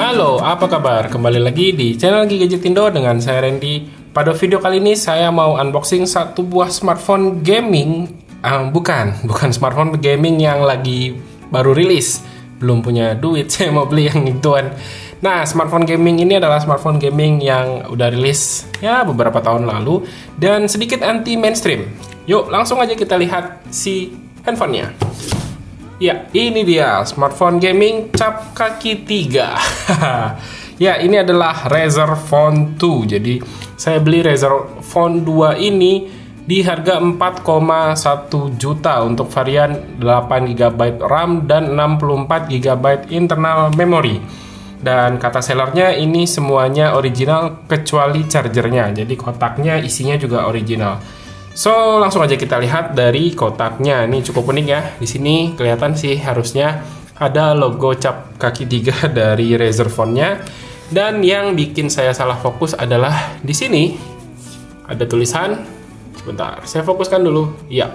Halo, apa kabar? Kembali lagi di channel Gadgetindo dengan saya Randy. Pada video kali ini saya mau unboxing satu buah smartphone gaming. Bukan smartphone gaming yang lagi baru rilis. Belum punya duit, saya mau beli yang ituan. Nah, smartphone gaming ini adalah smartphone gaming yang udah rilis ya beberapa tahun lalu dan sedikit anti mainstream. Yuk, langsung aja kita lihat si handphonenya. Ya, ini dia smartphone gaming cap kaki 3. Ya, ini adalah Razer Phone 2. Jadi, saya beli Razer Phone 2 ini di harga 4,1 juta untuk varian 8GB RAM dan 64GB internal memory. Dan kata sellernya ini semuanya original kecuali chargernya. Jadi kotaknya isinya juga original. So, langsung aja kita lihat dari kotaknya. Ini cukup unik ya. Di sini kelihatan sih harusnya ada logo cap kaki 3 dari Razer Phone-nya. Dan yang bikin saya salah fokus adalah di sini ada tulisan. Sebentar, saya fokuskan dulu. Ya.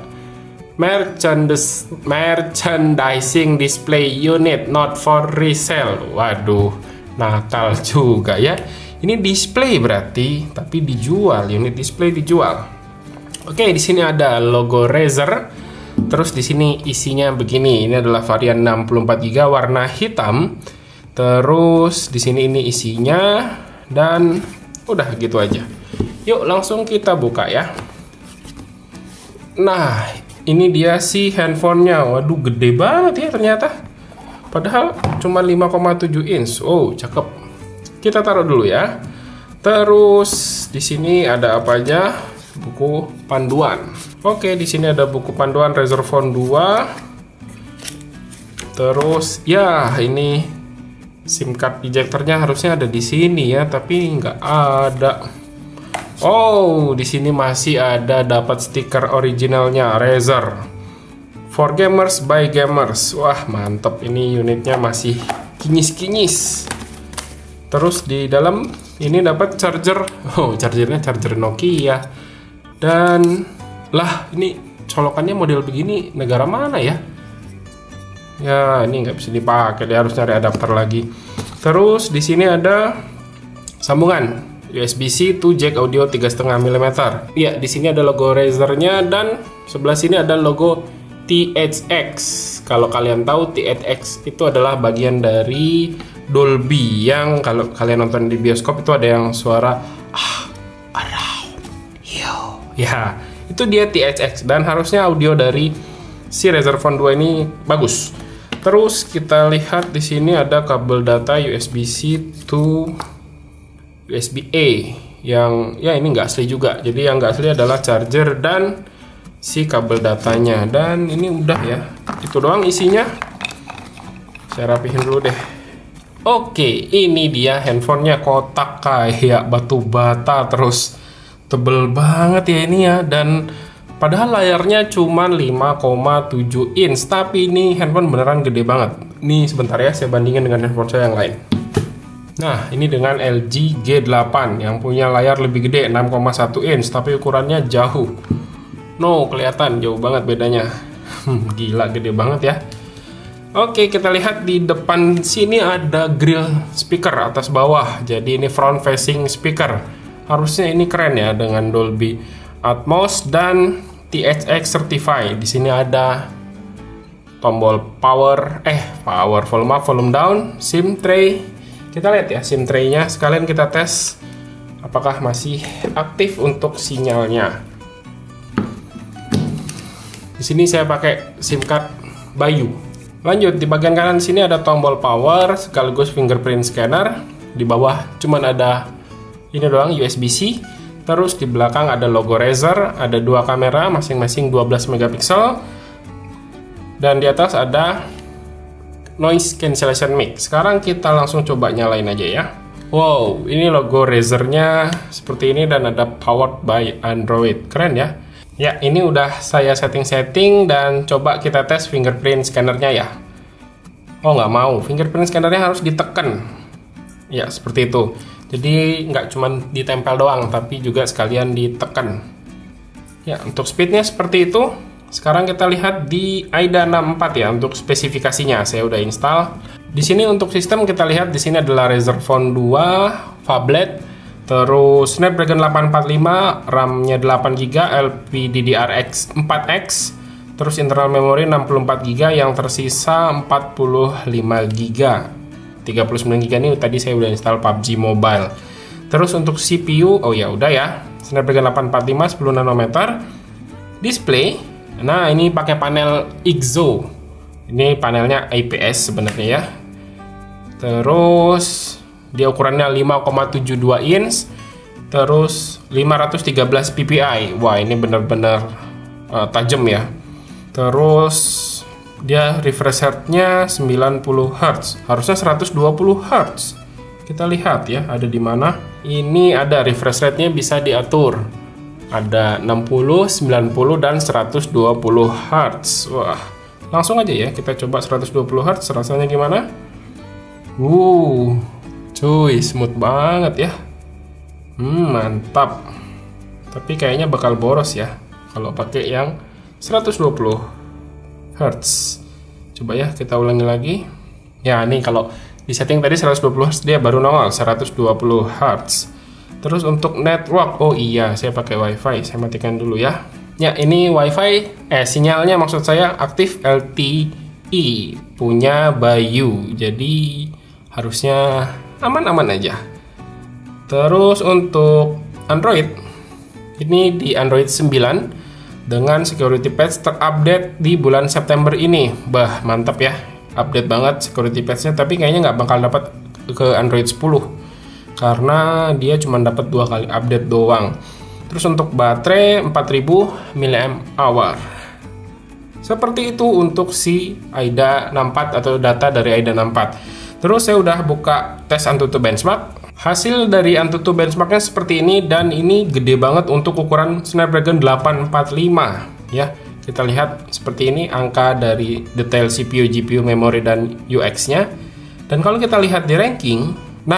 Merchandising display unit not for resale. Waduh, nakal juga ya. Ini display berarti, tapi dijual. Unit display dijual. Oke, di sini ada logo Razer. Terus di sini isinya begini. Ini adalah varian 64GB warna hitam. Terus di sini ini isinya dan udah gitu aja. Yuk langsung kita buka ya. Nah, ini dia si handphonenya. Waduh, gede banget ya ternyata. Padahal cuma 5,7 inch. Oh, cakep. Kita taruh dulu ya. Terus di sini ada apa aja? Buku panduan. Oke, di sini ada buku panduan Razer Phone 2. Terus ya, ini SIM card ejectornya harusnya ada di sini ya, tapi nggak ada. Oh, di sini masih ada dapat stiker originalnya Razer. For gamers by gamers. Wah, mantep. Ini unitnya masih kinyis-kinyis. Terus di dalam ini dapat charger. Oh, chargernya charger Nokia. Dan lah, ini colokannya model begini negara mana ya? Ya, ini nggak bisa dipakai, dia harus cari adapter lagi. Terus di sini ada sambungan USB-C to jack audio 3,5 mm. Ya, di sini ada logo Razer-nya dan sebelah sini ada logo THX. Kalau kalian tahu THX itu adalah bagian dari Dolby yang kalau kalian nonton di bioskop itu ada yang suara ya, itu dia THX dan harusnya audio dari si Razer Phone 2 ini bagus. Terus kita lihat di sini ada kabel data USB-C to USB-A yang ya ini nggak asli juga. Jadi yang nggak asli adalah charger dan si kabel datanya. Dan ini udah ya, itu doang isinya. Saya rapihin dulu deh. Oke, ini dia handphonenya, kotak kayak batu bata terus. Tebel banget ya ini ya, dan padahal layarnya cuma 5,7 inch, tapi ini handphone beneran gede banget. Nih sebentar ya, saya bandingin dengan handphone saya yang lain. Nah, ini dengan LG G8 yang punya layar lebih gede 6,1 inch, tapi ukurannya jauh. No, kelihatan jauh banget bedanya. Gila, gede banget ya. Oke, kita lihat di depan sini ada grill speaker atas bawah. Jadi ini front facing speaker. Harusnya ini keren ya dengan Dolby Atmos dan THX Certified. Di sini ada tombol power volume up, volume down, SIM tray. Kita lihat ya SIM tray-nya. Sekalian kita tes apakah masih aktif untuk sinyalnya. Di sini saya pakai SIM card Bayu. Lanjut, di bagian kanan sini ada tombol power sekaligus fingerprint scanner. Di bawah cuman ada ini doang USB-C. Terus di belakang ada logo Razer, ada dua kamera masing-masing 12 megapiksel. Dan di atas ada noise cancellation mic. Sekarang kita langsung coba nyalain aja ya. Wow, ini logo Razer-nya seperti ini dan ada powered by Android. Keren ya. Ya, ini udah saya setting-setting dan coba kita tes fingerprint scannernya ya. Oh, nggak mau. Fingerprint scannernya harus ditekan. Ya, seperti itu. Jadi nggak cuma ditempel doang, tapi juga sekalian ditekan. Ya, untuk speednya seperti itu. Sekarang kita lihat di AIDA 64 ya untuk spesifikasinya. Saya udah install. Di sini untuk sistem kita lihat di sini adalah Razer Phone 2 phablet, terus Snapdragon 845, RAM-nya 8GB, LPDDR4X, terus internal memori 64GB, yang tersisa 45GB. 39GB ini tadi saya udah install PUBG Mobile. Terus untuk CPU, oh ya udah ya, Snapdragon 845 10 nanometer. Display, nah ini pakai panel IGZO. Ini panelnya IPS sebenarnya ya. Terus dia ukurannya 5,72 inch, terus 513 ppi. Wah, ini benar-benar tajam ya. Terus dia refresh rate-nya 90 Hz, harusnya 120 Hz. Kita lihat ya, ada di mana. Ini ada refresh rate-nya bisa diatur. Ada 60, 90 dan 120 Hz. Wah, langsung aja ya kita coba 120 Hz rasanya gimana? Cuy, smooth banget ya. Mantap. Tapi kayaknya bakal boros ya kalau pakai yang 120 Hz. Coba ya kita ulangi lagi. Ya, ini kalau di setting tadi 120 Hz, dia baru nongol 120 Hz. Terus untuk network, oh iya, saya pakai WiFi. Saya matikan dulu ya. Ya, ini WiFi, sinyalnya maksud saya aktif LTE punya Bayu. Jadi harusnya aman-aman aja. Terus untuk Android, ini di Android 9 dengan security patch terupdate di bulan September ini. Bah, mantap ya, update banget security patch-nya. Tapi kayaknya nggak bakal dapat ke Android 10 karena dia cuma dapat 2 kali update doang. Terus untuk baterai 4000 mAh. Seperti itu untuk si AIDA 64 atau data dari AIDA 64. Terus saya udah buka tes AnTuTu benchmark. Hasil dari AnTuTu benchmarknya seperti ini, dan ini gede banget untuk ukuran Snapdragon 845 ya. Kita lihat seperti ini angka dari detail CPU, GPU, memori dan UX-nya. Dan kalau kita lihat di ranking,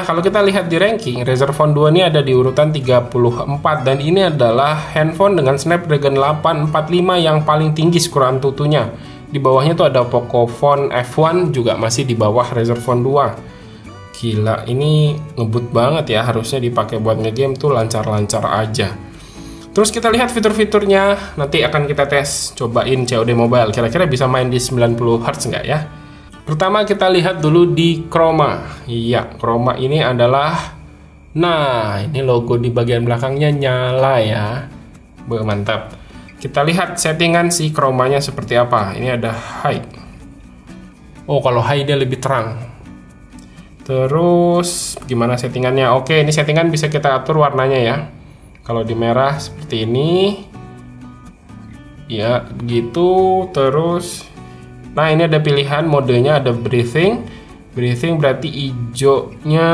Razer Phone 2 ini ada di urutan 34, dan ini adalah handphone dengan Snapdragon 845 yang paling tinggi skor AnTuTu-nya. Di bawahnya tuh ada Pocophone F1 juga masih di bawah Razer Phone 2. Gila, ini ngebut banget ya, harusnya dipakai buat ngegame tuh lancar-lancar aja. Terus kita lihat fitur-fiturnya, nanti akan kita tes, cobain COD Mobile, kira-kira bisa main di 90 Hz nggak ya. Pertama kita lihat dulu di Chroma. Iya, Chroma ini adalah, nah ini logo di bagian belakangnya nyala ya. Mantap. Kita lihat settingan si Chromanya seperti apa. Ini ada high. Oh, kalau high dia lebih terang. Terus gimana settingannya? Oke, ini settingan bisa kita atur warnanya ya. Kalau di merah seperti ini. Ya, begitu. Terus nah, ini ada pilihan modenya, ada breathing. Breathing berarti hijaunya,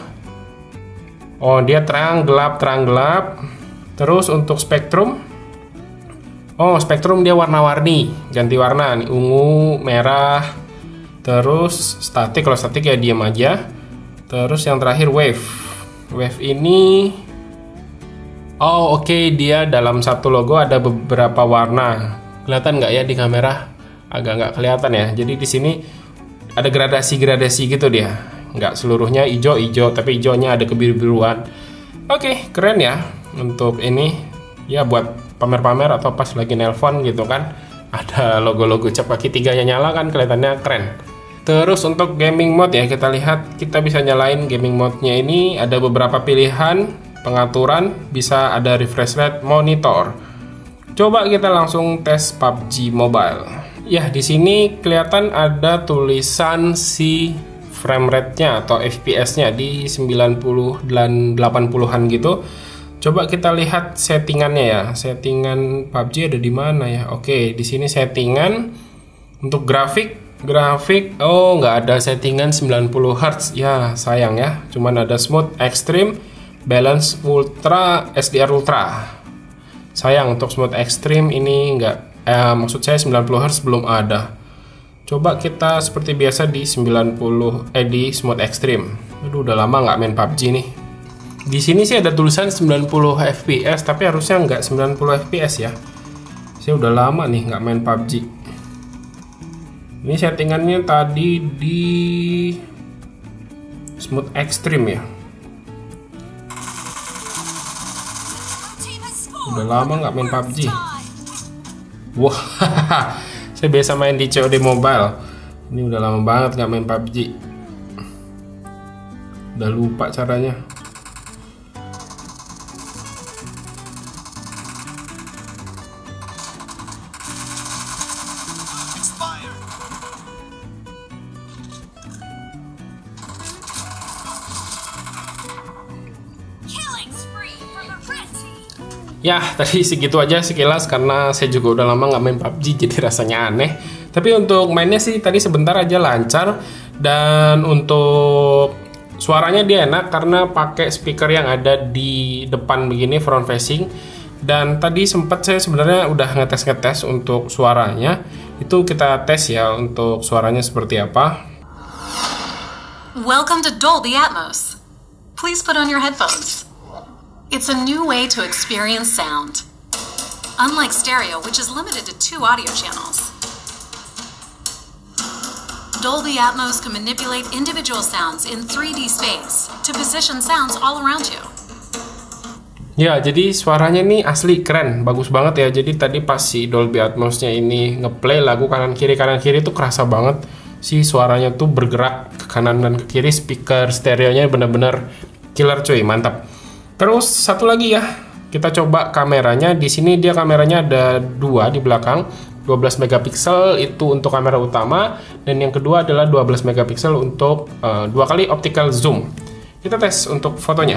oh dia terang gelap, terang gelap. Terus untuk spektrum, oh spektrum dia warna-warni, ganti warna nih, ungu, merah. Terus statik, kalau statik ya diam aja. Terus yang terakhir wave. Wave ini, oh oke, dia dalam satu logo ada beberapa warna. Kelihatan nggak ya di kamera? Agak nggak kelihatan ya. Jadi di sini ada gradasi-gradasi gitu dia. Nggak seluruhnya hijau-hijau, tapi hijaunya ada kebiru-biruan. Oke, keren ya untuk ini. Ya buat pamer-pamer atau pas lagi nelpon gitu kan. Ada logo-logo cap kaki 3-nya nyala kan, kelihatannya keren. Terus untuk gaming mode ya, kita lihat kita bisa nyalain gaming mode-nya ini. Ada beberapa pilihan pengaturan, bisa ada refresh rate, monitor. Coba kita langsung tes PUBG Mobile. Ya, di sini kelihatan ada tulisan si frame rate-nya atau FPS-nya di 90 dan 80-an gitu. Coba kita lihat settingannya ya. Settingan PUBG ada di mana ya? Oke, di sini settingan untuk grafik, oh nggak ada settingan 90 Hz. Ya, sayang ya. Cuman ada smooth, extreme, balance ultra, SDR ultra. Sayang untuk smooth extreme ini nggak. Maksud saya 90 Hz belum ada. Coba kita seperti biasa di 90 di smooth extreme. Aduh, udah lama nggak main PUBG nih. Di sini sih ada tulisan 90 fps, tapi harusnya nggak 90 fps ya. Saya udah lama nih nggak main PUBG. Ini settingannya tadi di smooth extreme ya. Udah lama nggak main PUBG. Wah, saya biasa main di COD Mobile. Ini udah lama banget nggak main PUBG. Udah lupa caranya. Ya, tadi segitu aja sekilas karena saya juga udah lama nggak main PUBG, jadi rasanya aneh. Tapi untuk mainnya sih tadi sebentar aja lancar, dan untuk suaranya dia enak karena pakai speaker yang ada di depan begini, front facing. Dan tadi sempat saya sebenarnya udah ngetes untuk suaranya. Itu kita tes ya untuk suaranya seperti apa. Welcome to Dolby Atmos. Please put on your headphones. It's a new way to experience sound. Unlike stereo, which is limited to 2 audio channels, Dolby Atmos can manipulate individual sounds in 3D space to position sounds all around you. Ya, jadi suaranya nih asli keren, bagus banget ya. Jadi tadi pas si Dolby Atmos-nya ini ngeplay lagu kanan kiri tuh kerasa banget si suaranya tuh bergerak ke kanan dan ke kiri. Speaker stereonya bener-bener killer cuy, mantap. Terus satu lagi ya, kita coba kameranya. Di sini dia kameranya ada 2 di belakang, 12 megapiksel itu untuk kamera utama, dan yang kedua adalah 12 megapiksel untuk 2 kali optical zoom. Kita tes untuk fotonya.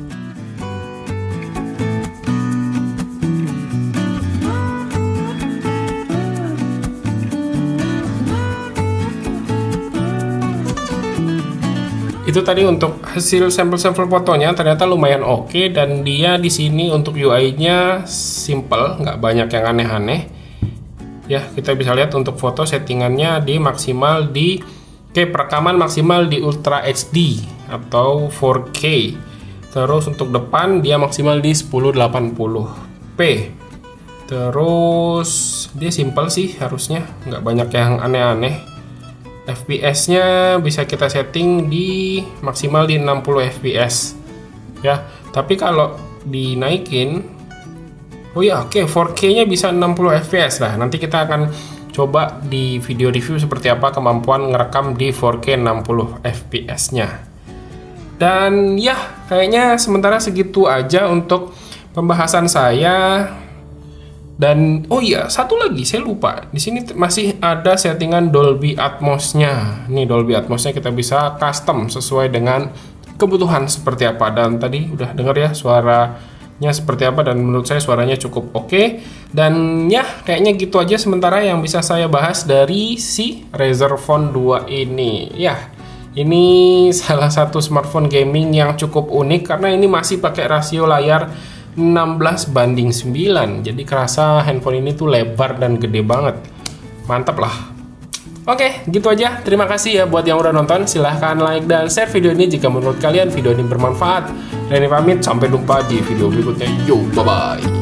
Itu tadi untuk hasil sampel-sampel fotonya, ternyata lumayan oke, dan dia di sini untuk UI-nya simple, nggak banyak yang aneh-aneh. Ya, kita bisa lihat untuk foto settingannya di maksimal di perekaman maksimal di Ultra HD atau 4K. Terus untuk depan dia maksimal di 1080p. Terus dia simple sih harusnya, nggak banyak yang aneh-aneh. FPS-nya bisa kita setting di maksimal di 60 fps ya, tapi kalau dinaikin 4K-nya bisa 60 fps. Nah, nanti kita akan coba di video review seperti apa kemampuan ngerekam di 4K 60 fps-nya. Dan ya, kayaknya sementara segitu aja untuk pembahasan saya. Dan oh iya, satu lagi saya lupa. Di sini masih ada settingan Dolby Atmos-nya. Nih, Dolby Atmos-nya kita bisa custom sesuai dengan kebutuhan seperti apa. Dan tadi udah denger ya suaranya seperti apa, dan menurut saya suaranya cukup oke. Dan ya, kayaknya gitu aja sementara yang bisa saya bahas dari si Razer Phone 2 ini. Ya, ini salah satu smartphone gaming yang cukup unik karena ini masih pakai rasio layar 16:9, jadi kerasa handphone ini tuh lebar dan gede banget. Mantap lah. Oke, gitu aja. Terima kasih ya buat yang udah nonton. Silahkan like dan share video ini jika menurut kalian video ini bermanfaat. Reni pamit, sampai jumpa di video berikutnya. Yo, bye-bye.